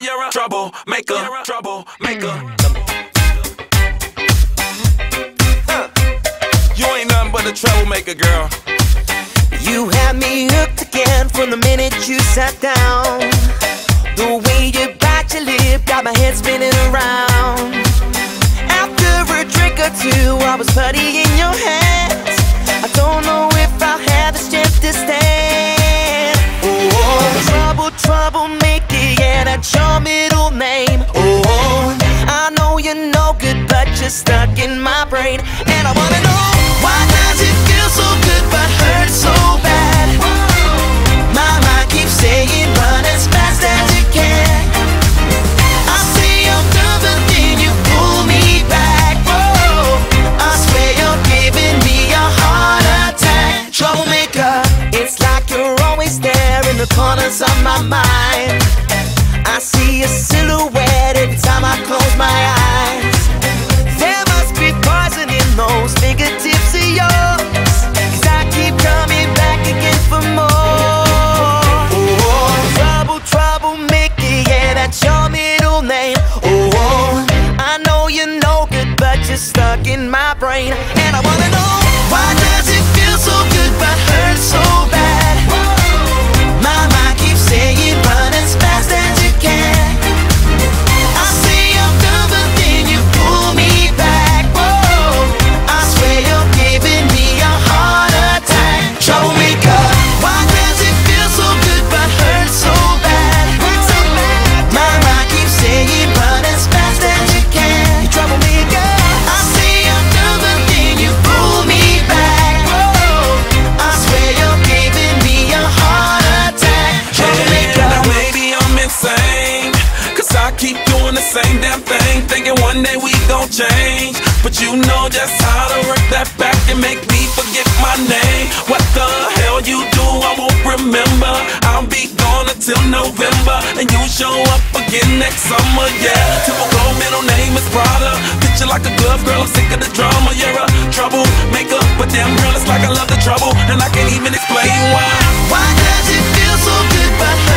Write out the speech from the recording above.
You're a troublemaker, troublemaker. You ain't nothing but a troublemaker, girl. You had me hooked again from the minute you sat down. The way you bite your lip got my head spinning around. After a drink or two, I was putty in your hands. I don't know if I'll have the strength to stand. Oh, troublemaker, yeah, that's your middle name. Oh, I know you're no good, but you're stuck in my brain. And I wanna know, why does it feel so good but hurt so bad? My mind keeps saying run as fast as you can. I say I'm done, but then you pull me back. Whoa, I swear you're giving me a heart attack. Troublemaker, it's like you're always there in the corners of my mind. I see a silhouette every time I close my eyes. There must be poison in those fingertips of yours, 'cause I keep coming back again for more. Oh, troublemaker, yeah, that's your middle name. Oh, I know you're no good, but you're stuck in my brain. And I wanna know, why does it feel so good but hurt so bad? My mind keeps saying run as fast as you can. I say I'm done, but then you pull me back. Whoa, I swear you're giving me a heart attack. Troublemaker, why does it feel so good but hurt so bad? My mind keeps saying run as fast as you can. You troublemaker, I say I'm done, but then you pull me back. Whoa, I swear you're giving me a heart attack. Troublemaker. Now maybe I'm insane, 'cause I keep doing the same damn thing, thinking one day we gon' change. But you know just how to work that back and make me forget my name. What the hell you do, I won't remember. I'll be gone until November, and you show up again next summer, yeah. Typical middle name is Prada. Picture like a glove, girl, I'm sick of the drama. You're a troublemaker, but damn girl, it's like I love the trouble, and I can't even explain why. Why does it feel so good but